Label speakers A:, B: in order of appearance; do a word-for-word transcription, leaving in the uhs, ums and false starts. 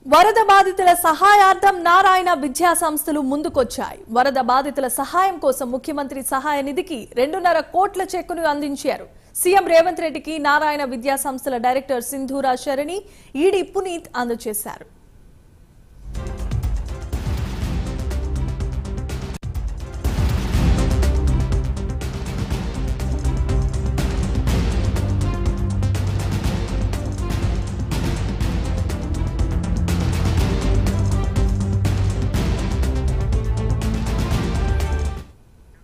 A: వరద బాధితుల సహాయార్థం నారాయణ విద్యా సంస్థలు ముందుకొచ్చాయి. వరద బాధితుల సహాయం కోసం ముఖ్యమంత్రి సహాయ నిధికి రెండున్నర కోట్ల చెక్కును అందించారు. సీఎం రేవంత్ రెడ్డికి నారాయణ విద్యా సంస్థల డైరెక్టర్ సింధూరా శరణి, ఈడీ పునీత్ అందజేశారు.